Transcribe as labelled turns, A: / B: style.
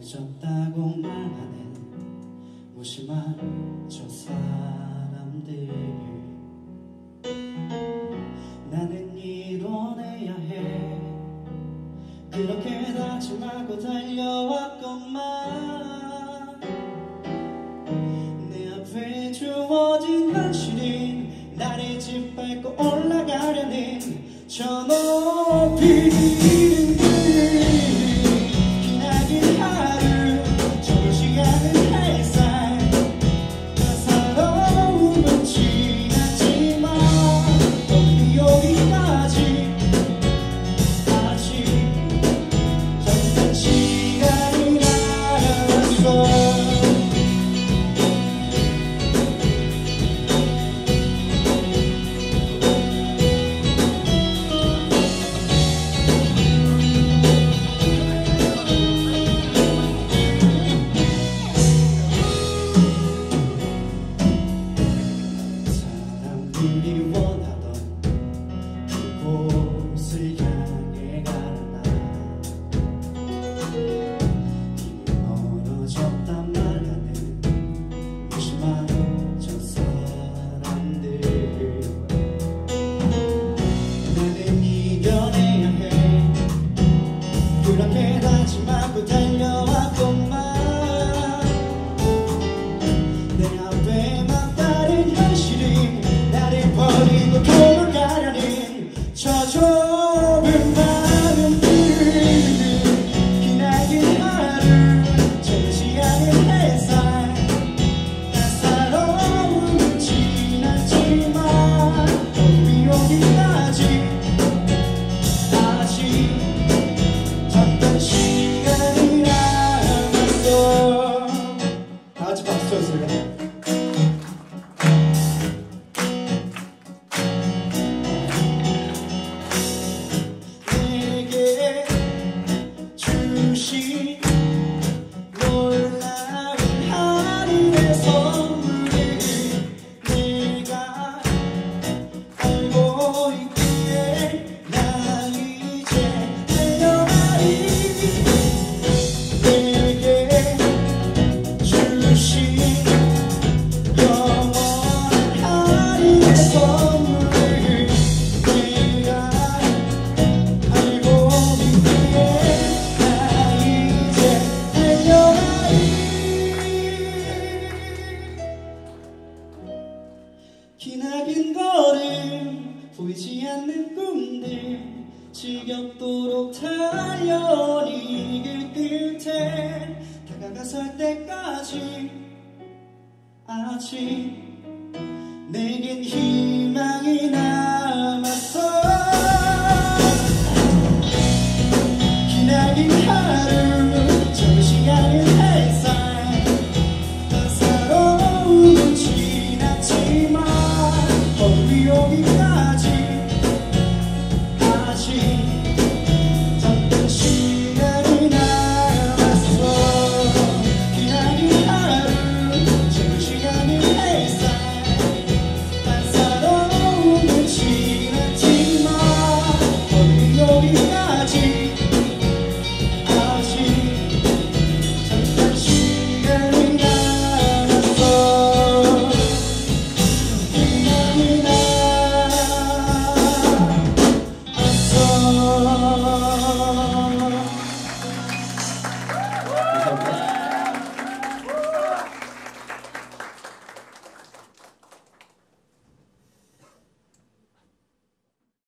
A: 잊었다고 말하는 무심한 저 사람들. 나는 이뤄내야 해 그렇게 다짐하고 달려왔건만 내 앞에 주어진 현실인 나를 짓밟고 올라가려는 저 높이 기나긴 하루 저물지 않은 햇살 따사로움은 지났지만 너희 여기까지 아직 잠깐 시간이 남았어. 우리 원하던 그곳을 향해 가는 날 힘이 멀어졌단 말하는 무심한 저 사람들. 나는 이겨내야 해 그렇게 다짐하고 달려왔건만 내 앞에 막다른 현실이 나를 버리고 도망가려는 저 좁은 마음들. 기나긴 하루 재지 않은 햇살 따사로움은 지났지만 너희 여기까지 아직 잠깐 시간이 남았어. 다같이 박수 쳐주세요. 놀라운 하늘의 선물을 내가 알고 있기에 난 이제 달려가리. 내게 주신 영원한 하늘의 선물을 내가 알고 있기에 기나긴 걸음 보이지 않는 꿈들 지겹도록 달려온 이 길 끝에 다가가설 때까지 아직 내겐